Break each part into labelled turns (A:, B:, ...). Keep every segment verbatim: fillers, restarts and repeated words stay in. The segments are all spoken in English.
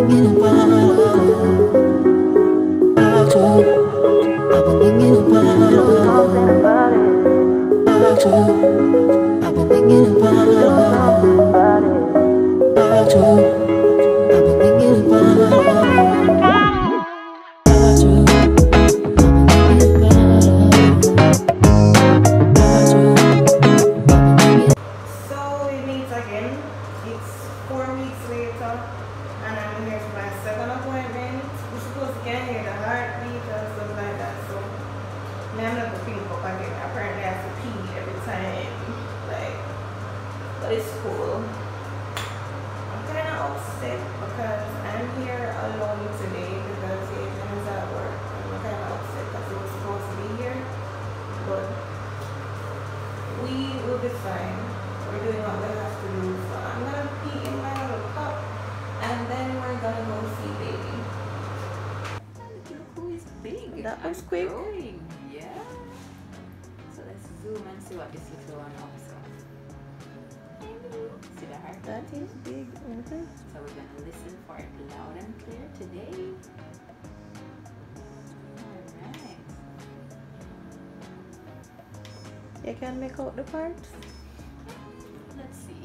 A: thinking about you. I've been thinking about you. I've been thinking about you. I've been thinking about
B: It's cool. I'm kind of upset because I'm here alone today because Adrian is at work. I'm kind of upset because he was supposed to be here, but we will be fine. We're doing what we have to do. So I'm gonna pee in my little cup, and then we're gonna go see baby. Look who is big. That was quick. Growing. Yeah. So let's zoom and see what this little one looks like. See the heart? That is big. Mm-hmm. So we're going to listen for it loud and clear today. Alright. You can make out the parts? Let's see.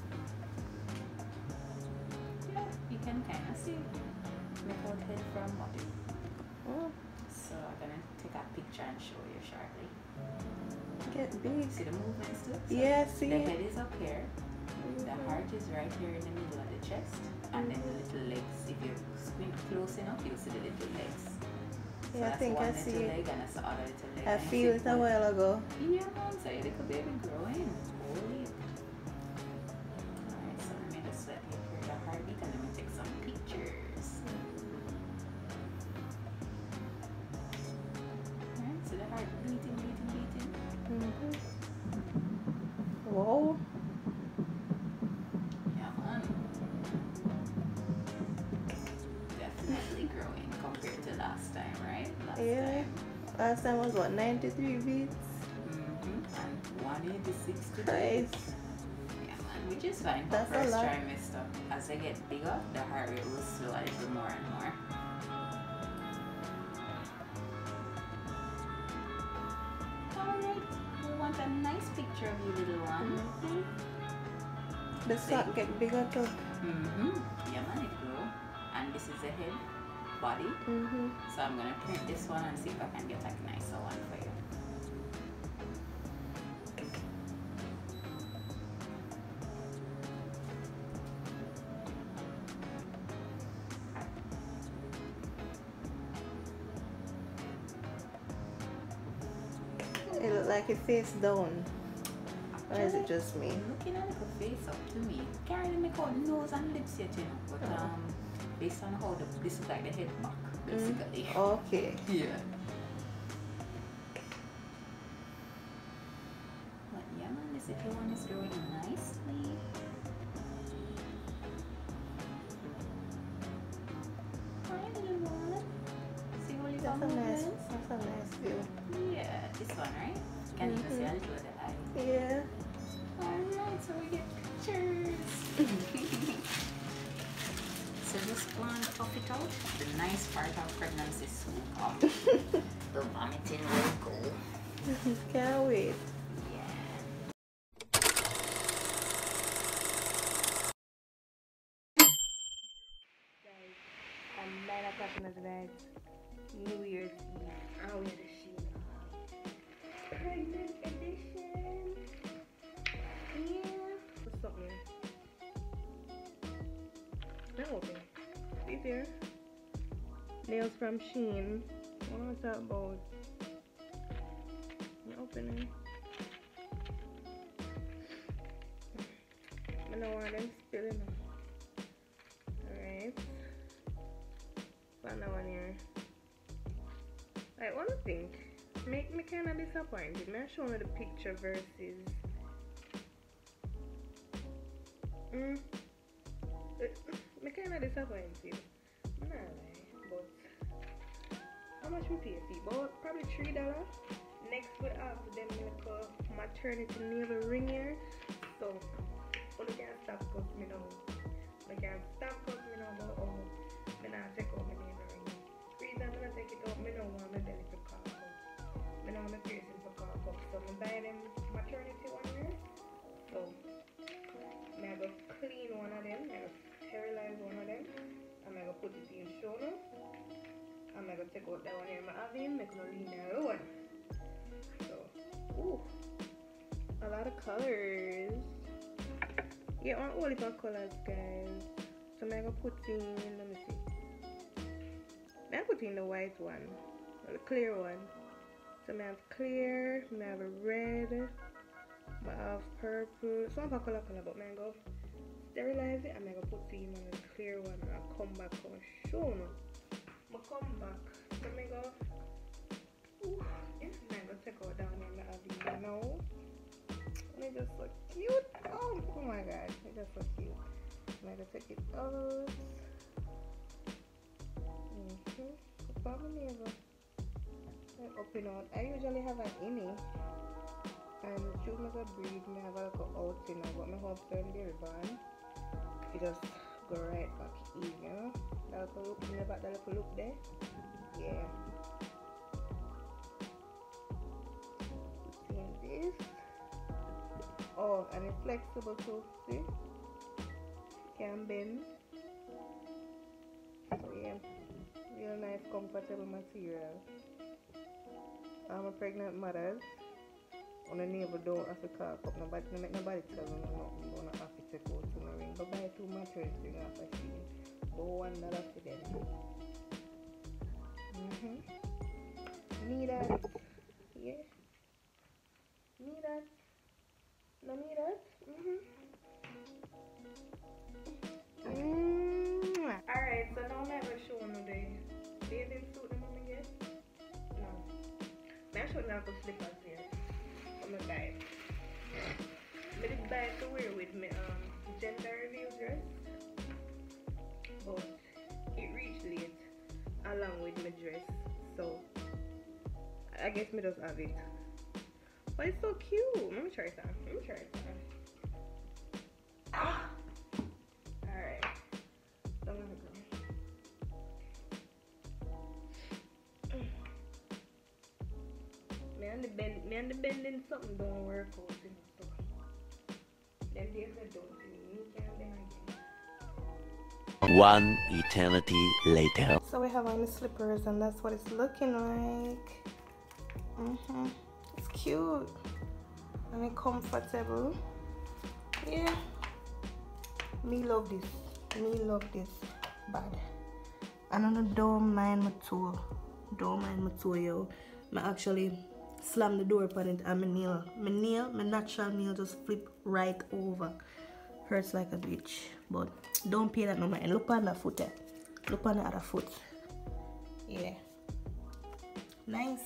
B: Yeah, you can kind of see. Make out head from body. Oh. So I'm going to take a picture and show you shortly. Get big. See the movements too? So yeah, see the head is up here. The heart is right here in the middle of the chest, and then the little legs. If you squint close enough, you'll see the little legs. So yeah, I think I see it. Leg and that's the other little leg. I feel it a while ago. Yeah, man, so your little baby growing. Holy. Alright, so let me just let you hear the heartbeat and let me take some pictures. Alright, so the heart beating, beating, beating. Mm-hmm. Whoa. Yeah, time. Last time was what, ninety-three beats? Mm-hmm. And one eighty-six today. Nice. Yeah, man, which is fine for first trimester. As they get bigger, the heart rate will slow a little more and more. Alright, we want a nice picture of you, little one. Mm-hmm. The sack get bigger too. Mm-hmm. Yeah, man, it grow. And this is the head. Body. Mm-hmm. So I'm gonna print this one and see if I can get a nicer one for you. It looks like it face down. Or is it just me? Looking at the face up to me. Can't really make out nose and lips yet, you know. But oh. um based on how the, this is like the head back, basically. Mm. Okay. Yeah. But yeah, man, this little one is growing nicely. Hi, little one. See what you got? That's a nice, that's a nice view. Yeah, this one, right? Can mm-hmm. you see a little of the eye? Yeah. Alright, so we get pictures. So just go and puff it out. The nice part of pregnancy soon come. The vomiting will go. Can't wait. Yeah. Guys, I'm nine o'clock in the night. New Year's Eve. I wear the SHEIN pregnant edition. Yeah. What's something? Now open. See there? Nails from SHEIN. What was that about? You open it. I don't want them spilling. Alright. Found that one here. I want to think. Make me kind of disappointed. May I show you the picture versus. Mm. I'm kind of disappointed. I'm not lying, but how much we pay for? About probably three dollars. Next we have them little maternity nail ring here. So, but we can't stop cause me now. We can't stop cause me now about oh
C: I'm gonna take out that one here. I'm having make no lean that one. So, ooh, a lot of colors. Yeah, on all different colors, guys. So I'm gonna put in. Let me see. I'm gonna put in the white one, or the clear one. So I have clear, I have a red, I have purple. So I have a color color, but I'm gonna go sterilize it and I'm gonna put it in on the clear one and I'll come back and show you. I'll come back. So I'm gonna go. Ooh, yeah, I'm gonna take out down here. I have it now. And it's just so cute. Oh, oh my god, it's just so cute. I'm gonna take it out. Mm-hmm. Probably never. Open out. I usually have an innie and should make a breed. I have a go out, you know, but my husband the ribbon, it just go right back in, you know. That little look in the back, that little look there. Yeah. Seeing this. Oh, and it's flexible too, see? Can bend. So yeah, real nice, comfortable material. I'm a pregnant mother. On the neighbor don't have to cock up. Nobody, no make nobody tell them nothing. Don't have to take out to my ring. But buy two mattress ring off a SHEIN. But one dollar for them. Mm-hmm. Need that? Yeah. Need that? No need that? Mm-hmm. Mm-hmm. Alright, so now I'm never showing you the bathing suit that I'm gonna get. No. I'm showing you the slippers here. I'm gonna buy it. I did buy it to wear with my um, gender reveal dress, but it reached late along with my dress, so I guess me just have it. But it's so cute. Let me try it on. Let me try it on. Ah! Alright. So I'm gonna go. Me and the bend, me and the bending something don't work out in the store. Them days I don't see me can't bend again.
A: One eternity later.
C: So we have on the slippers and that's what it's looking like. Mm-hmm. It's cute and it's comfortable. Yeah. Me love this. Me love this bad. And I don't mind my toe. Don't mind my toe, yo. I actually slam the door upon it and my nail, my nail, my natural nail just flip right over. Hurts like a bitch, but don't pay that no mind. Look on the foot there. Look on the other foot. Yeah. Nice.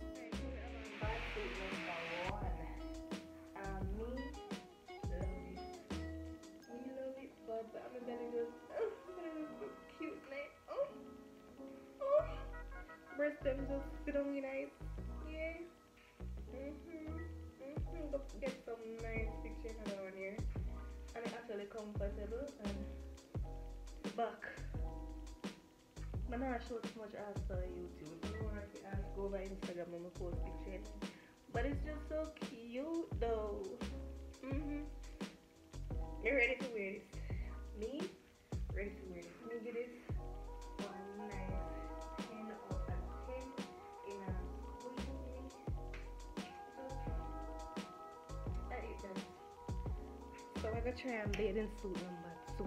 C: Breast them just fit on me nice. Yeah. Mm-hmm. Mm-hmm. Go get some nice pictures around here. And it's actually comfortable and the back. I'm not show too much ass on YouTube. I don't want to ask go over Instagram and post pictures. But it's just so cute though. Mm-hmm. You're ready to wear this. Me? Ready to wear this. Let me get this one nice ten out of ten in a squeeze. That is done. So I'm gonna try and bathing suit number two.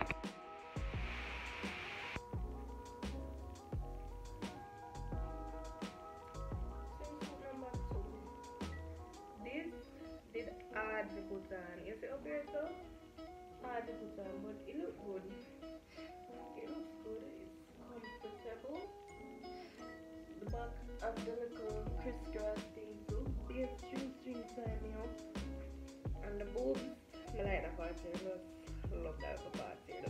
C: Swimsuit number two. This did hard to put on. You see up here so? Hard to put on, but it looks good. It looks good. It's comfortable. The back of the little crisscross thing too. There's string string sign me up. And the boobs, I like that part here. Just love that little part here.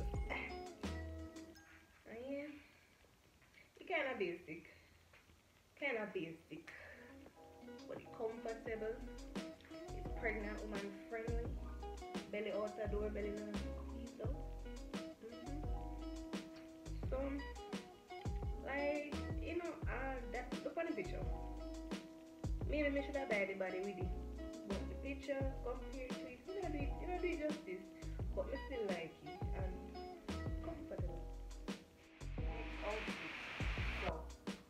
C: And yeah, it's kind of basic. Kind of basic. But it's comfortable. It's pregnant woman friendly. Belly out the door, belly not squeeze out. Mm-hmm. So, like, you know, uh, that, look on the picture. Maybe I should have buy the body with it. But the picture compared to it, you know, do it, you know, do it justice. But I still like it and comfortable. Outfit. So,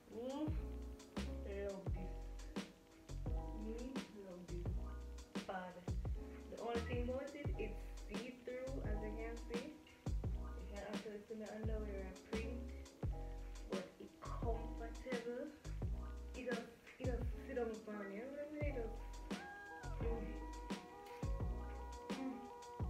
C: underwear a print, but it's comfortable. It just, it just sit down for me. You know what I mean? It just, mm. Mm.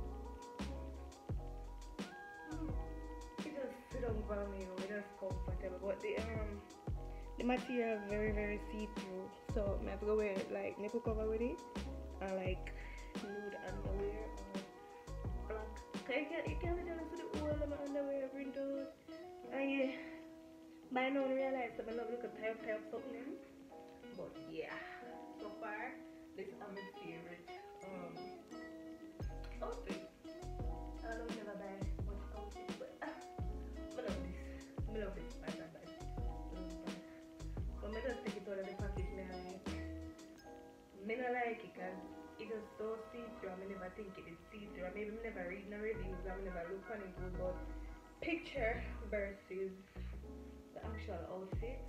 C: Mm. It just sit down for me. You know, it just comfortable. But the um, the material is very very see-through. So I have to go wear like nipple cover with it, and like nude underwear or black. You can you can really see the whole of my underwear print out. And yeah, by now I realize that I love look at type type something. But yeah, so far this is my favorite um outfit. I don't never buy much outfit, but ah, I love this. I love this. I love that. But I just take it out of the package. Me I like. Me not like it because it is so see-through. I never think it is see-through. I maybe never read no reviews. I never look on it good, but picture versus the actual outfit.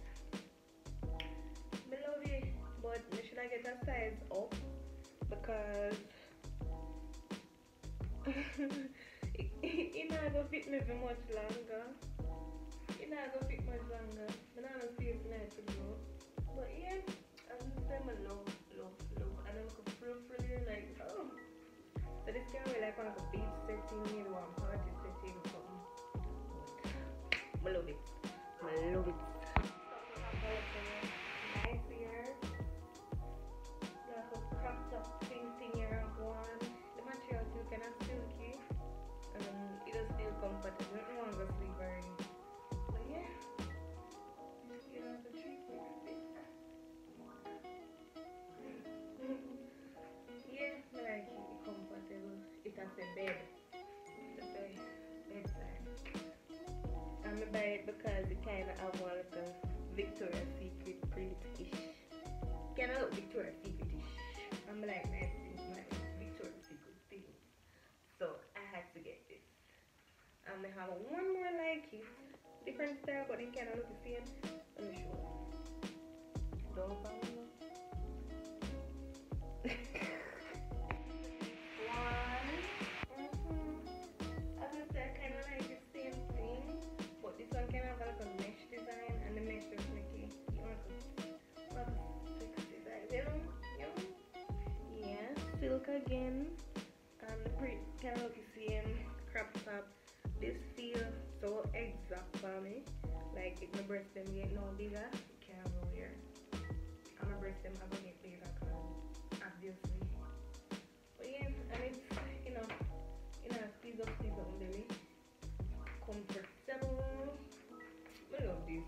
C: I love it, but should I get that size up because it, it, it not gonna fit me for much longer. It not gonna fit much longer. But I don't see it's nice to do. But yeah, I'm just saying I love, love, love. And I'm like a fluffy, like oh. So this can be like one of a beach setting, maybe one party setting or something. But I love it. I love it. Nice here. Like a cropped up thing thing here one. The material is kind of silky. And it does feel comfortable. I don't want to sleep very. But yeah. You know the treat me a bit. Yeah, I like it. It's comfortable. It has a bed. The bed. Bedside. I'm gonna buy it because it kind of have one of the Victoria's Secret print-ish. Kind of look Victoria's Secret-ish. I'm like, nice things, like Victoria's Secret things. So I had to get this. I'm gonna have one more like it. Different style, but it kind of look the same. Let me show you. Don't follow me. One. Mm-hmm. As I said, I kind of like the same thing, but this one kind of have like a mesh design, and the mesh just make it, you know, like a sexy design, you know, you know? Yeah, silk again, and the print kind of look the same, crop top. This feels so exact for me, like if my breast them get no bigger, it can't go here, and my breast them are going to get bigger, because obviously. But yeah, and it's, you know, you know, squeeze up, squeeze up on belly. Comfortable. I love this.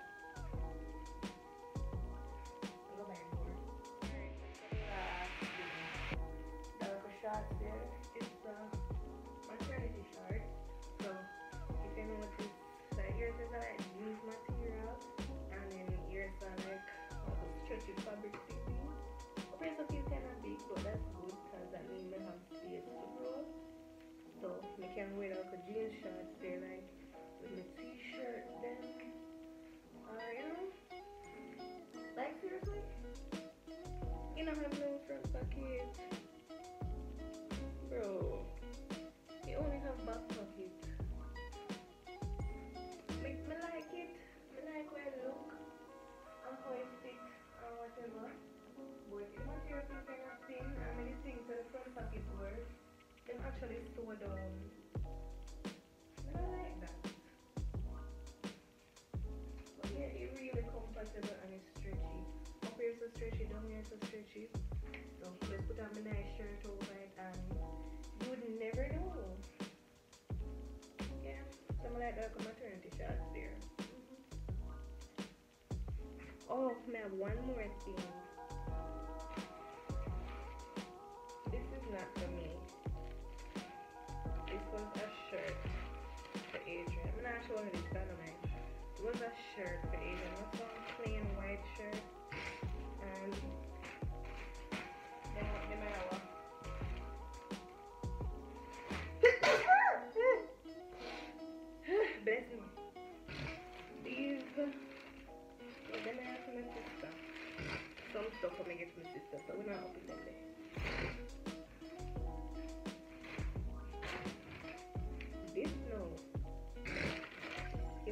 C: I'll go buy more. Alright, last thing. The little shorts there. It's a maternity short. So, if you notice, like yours is like jeans material, and then yours are like all the stretchy fabric thing. Okay, so it's kind of big, but that's good because that means I have space to grow. So I can wear like a jeans shorts there, like with my t-shirt then. Or you know, like seriously, you know have no front pocket, bro. You only have back pocket. Make me like it. Me like where it look and how it fit or whatever. But the material is kind of thin, and many things that the front pocket work, them actually sew down. I don't like that. But yeah, it's really comfortable and it's stretchy. Up here so stretchy, down here so stretchy. So just put on my nice shirt over it and you would never know. Yeah, something like that, maternity shorts there. Mm-hmm. Oh, I have one more thing. This is not for me. This was a shirt for Adrian. I'm not sure what this dynamite. It was a shirt for Adrian. It was some plain white shirt. And then what the matter was. Bless me. These well, then I have for my sister. Some stuff for me get to my sister, so we're not open them there. This no.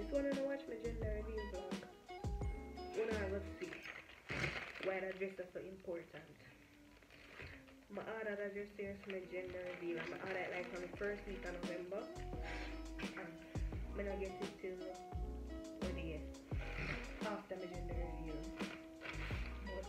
C: So when I watch my gender reveal vlog, when I go see why that dress is so important. My order that dress here is my gender reveal. I'm order it like on the first week of November. And I'm gonna get it till the day after my gender reveal. But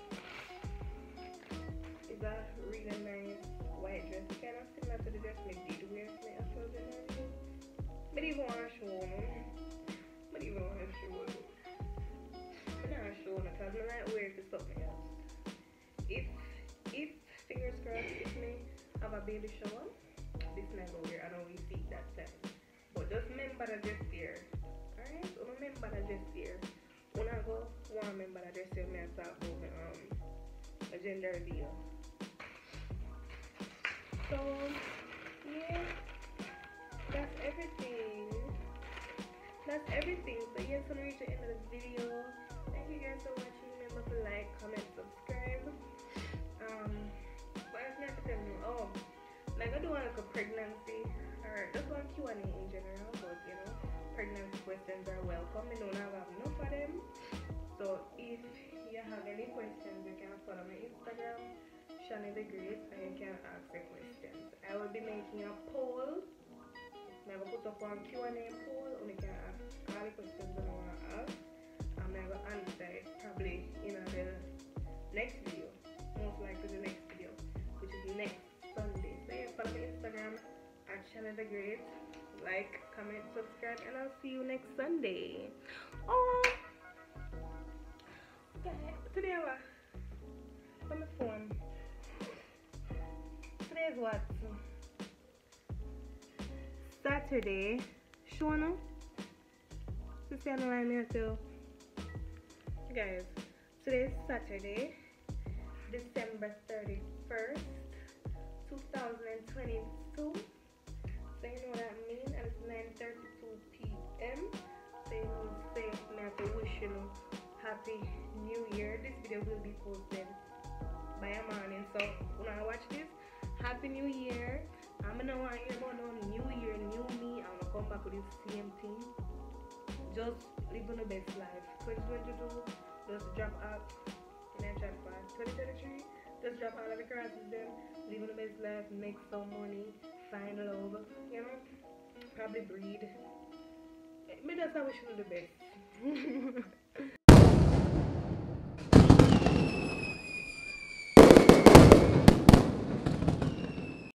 C: it's a really nice white dress, kind of similar to the dress I did wear for my actual gender reveal. I don't even want to show them. I don't even want to show them. I'm not showing it because I might wear it to something else. If, if, fingers crossed, if me have a baby shower, this might go wear. I don't really see that time. But just remember the dress here. Alright? So remember the dress here. When I go, one remember the dress here, I talk about my, um, a gender reveal. So, yeah. That's everything. That's everything. So yes, I'm reaching the end of the video. Thank you guys for watching. Remember to like, comment, subscribe. Um, what else next to me? Oh, like I do want like a pregnancy or just one Q and A in general, but you know, pregnancy questions are welcome. I don't have enough of them. So if you have any questions, you can follow my Instagram, Shani the Great, and you can ask the questions. I will be making a poll. I'm going to put up one Q and A poll and you can ask all the questions that I want to ask. I'm going to answer it probably in the next video. Most likely the next video, which is next Sunday. So yeah, follow my Instagram at Shannon the Great. Like, comment, subscribe, and I'll see you next Sunday. Oh! Okay, today what? On my phone. Today is what? Saturday, Shona. Sister on the line here too. Guys, today is Saturday, December thirty-first, two thousand twenty-two. So you know what that means, and it's nine thirty-two p m So you know, say, I have to wish you happy new year. This video will be posted by a morning. So when I watch this, happy new year. I'm gonna want to hear about no new year, new me. I'm gonna come back with the same thing. Just living the best life. twenty twenty-two, just drop up in a chat pass. twenty twenty-three, just drop all of the crosses them. Living the best life, make some money, find love, you know, probably breed. Me just I wish you the best.